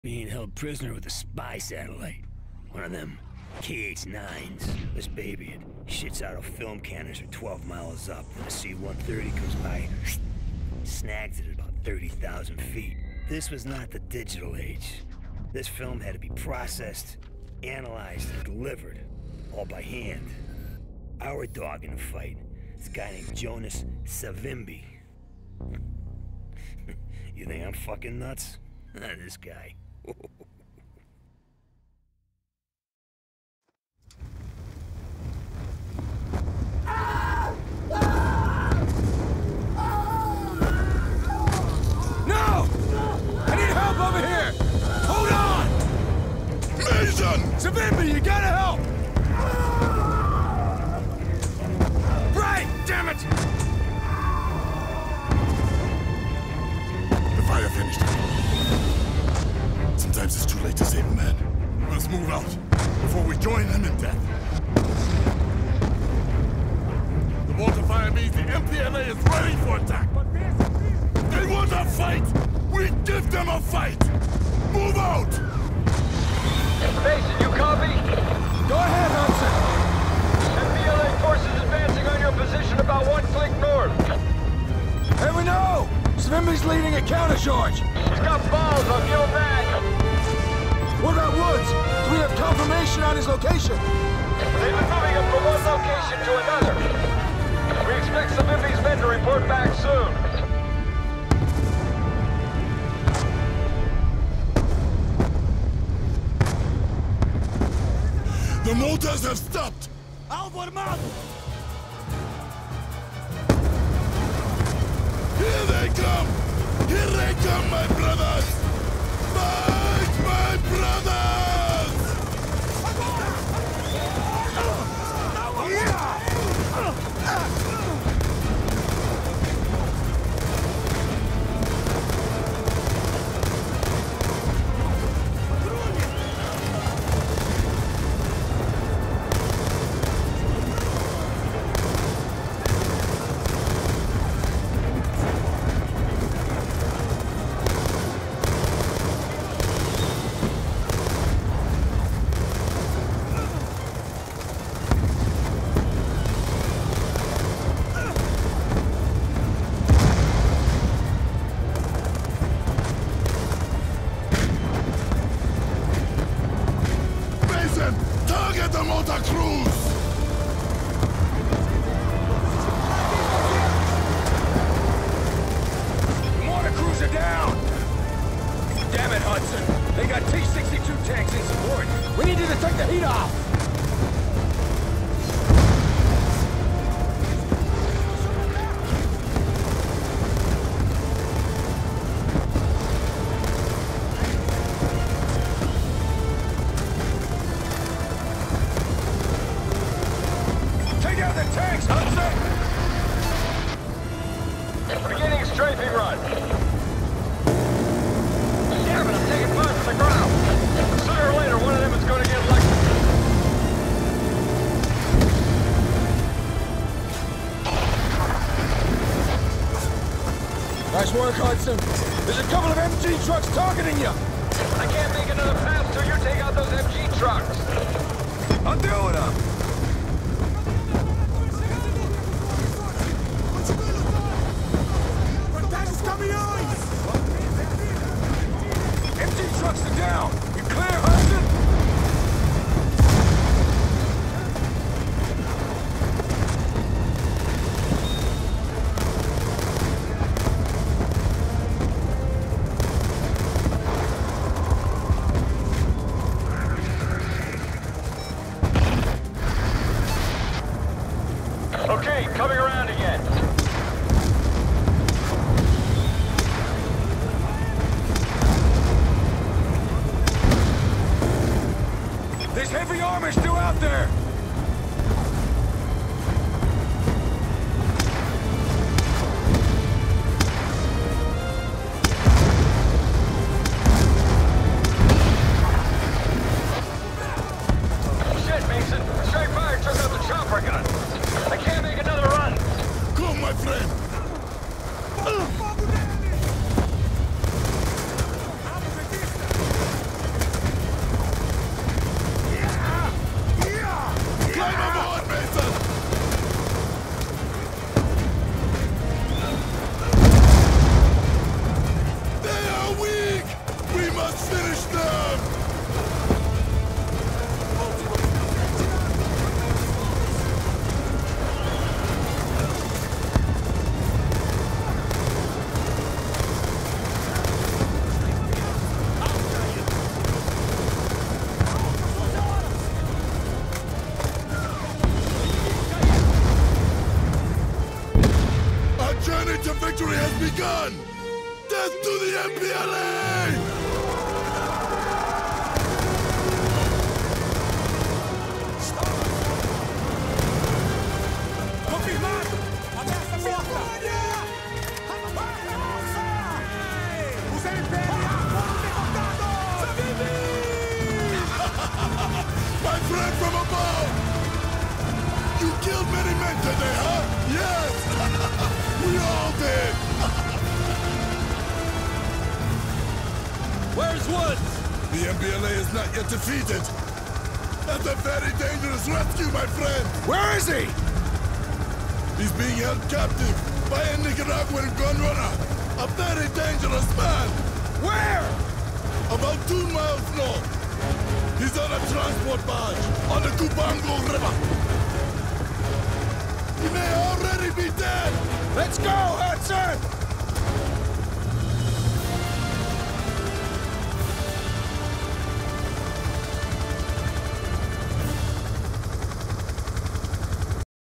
Being held prisoner with a spy satellite. One of them KH-9s. This baby, it shits out a film canister 12 miles up. Then a C-130 comes by, snags it at about 30,000 feet. This was not the digital age. This film had to be processed, analyzed, and delivered, all by hand. Our dog in the fight, this guy named Jonas Savimbi. You think I'm fucking nuts? This guy. No! I need help over here! Hold on! Mason! Savimbi, you gotta help! Right! Damn it! The fire finished. Sometimes it's too late to save a man. Let's move out before we join them in death. The water fire means the MPLA is ready for attack. They want a fight! We give them a fight! Move out! Mason, you copy? Go ahead, Hudson! MPLA forces advancing on your position about 1 click north. Hey, we know! Savimbi's leading a countercharge! He's got balls, I'll give him that! What about Woods? Do we have confirmation on his location? They've been moving him from one location to another. We expect Savimbi's men to report back soon. The motors have stopped! Here they come! Here they come, my brothers! Fight, my brothers! Target the motor crews! The mortar crews are down! Damn it, Hudson! They got T-62 tanks in support! We need you to take the heat off! Tanks, Hudson! Beginning strafing run. Damn it, I'm taking fire from the ground. Sooner or later, one of them is going to get elected. Nice work, Hudson. There's a couple of MG trucks targeting you. I can't make another pass till you take out those MG trucks. I'm doing them. MG trucks are down! You clear, Hudson? Okay, coming around again. There's heavy armor still out there! Shit, Mason. Straight fire took out the chopper gun. I can't make another run. Come, my friend! must finish them! Our journey to victory has begun! Death to the MPLA! Confirmado! Ameaça morta! Os impérios foram derrotados! My friend from above! You killed many men today, huh? Yes! We all did! Where's Woods? The MPLA is not yet defeated. That's a very dangerous rescue, my friend! Where is he? He's being held captive by a Nicaraguan gun runner. A very dangerous man. Where? About 2 miles north. He's on a transport barge on the Cubango River. He may already be dead.